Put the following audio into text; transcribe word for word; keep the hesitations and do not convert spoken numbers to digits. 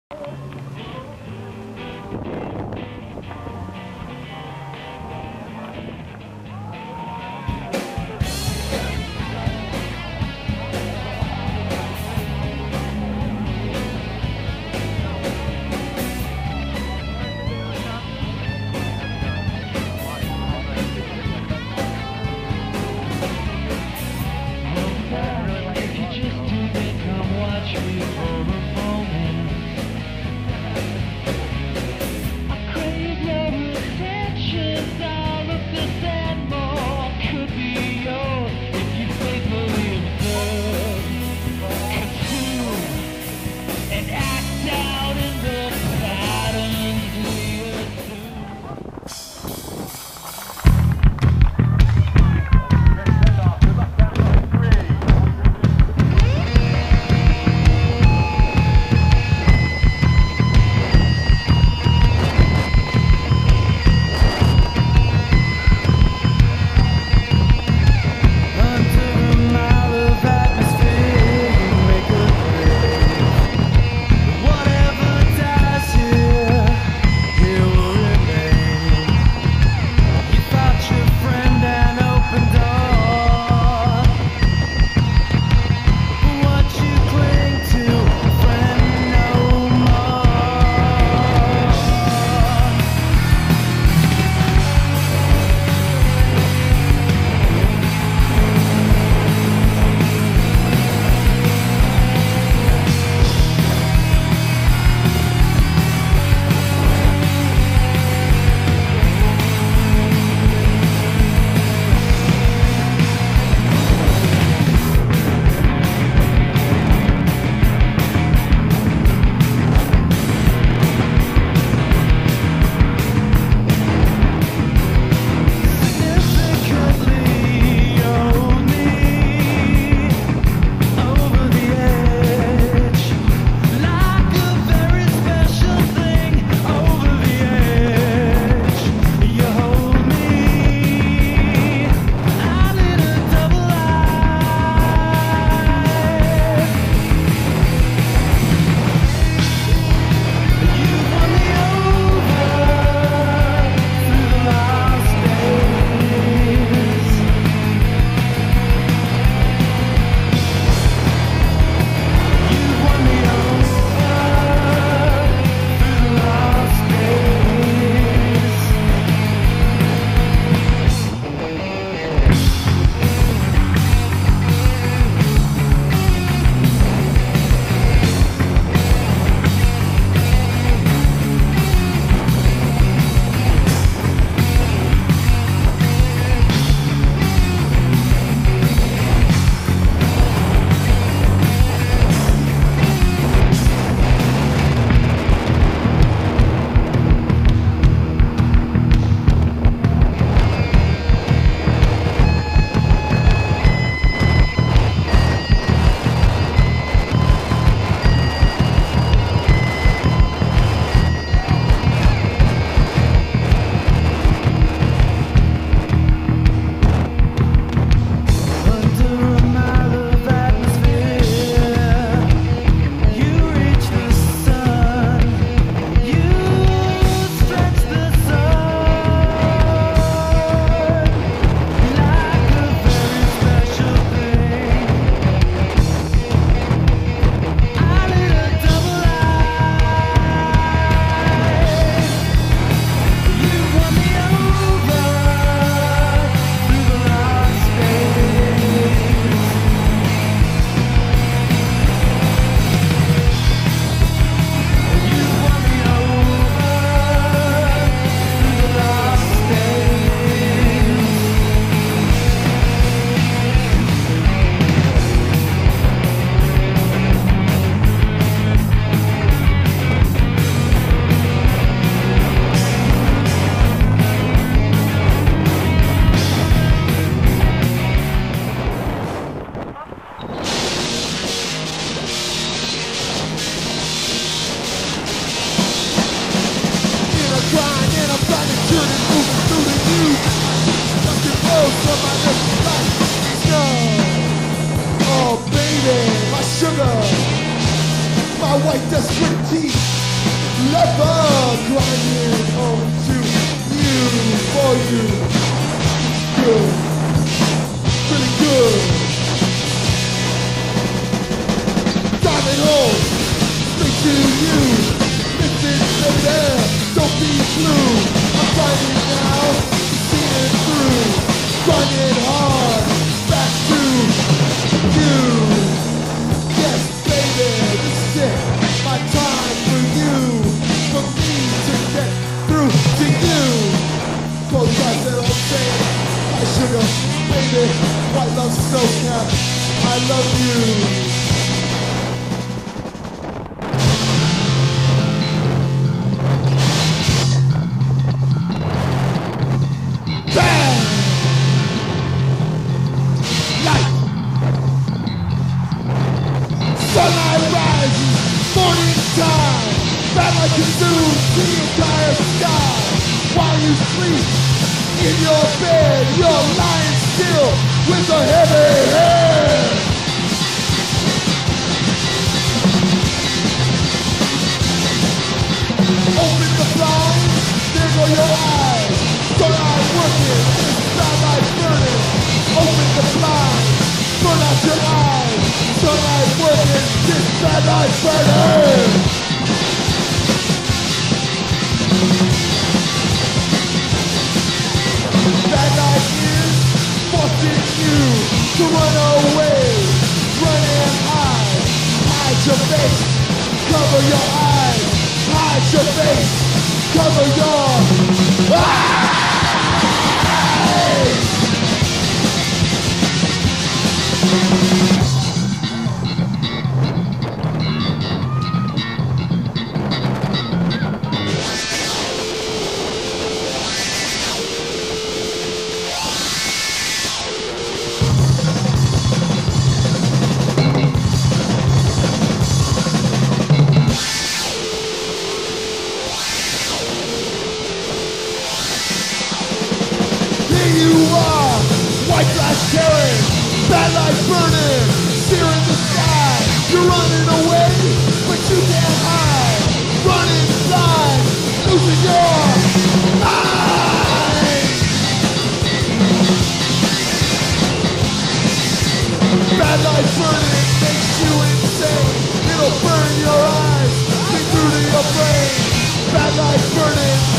my white desperate teeth. forever grinding home to you, for you. Good, pretty good. Driving home, straight to you. Listen, baby, don't be blue. I'm grinding now, see it through. Grinding hard, back to you. Yes, baby, this is it. My time for you, for me to get through to you. Close your eyes and I'll say, my sugar, baby, white love snow cap, I love you. Bang! Light! Sunlight rises, morning time. Bad light consumes the entire sky. While you sleep in your bed, you're lying still with a heavy head. Open the blinds, there go your eyes. Sunlight working, starlight burning. Open the blinds, burn out your eyes. Sunlight working, this starlight burning. That light is forcing you to run away. Run and hide, hide your face, cover your eyes. Hide your face, cover your eyes. White flash tearing, bad light burning, searing the sky. You're running away, but you can't hide. Running blind, losing your mind. Bad light burning makes you insane. It'll burn your eyes, straight through to your brain. Bad light burning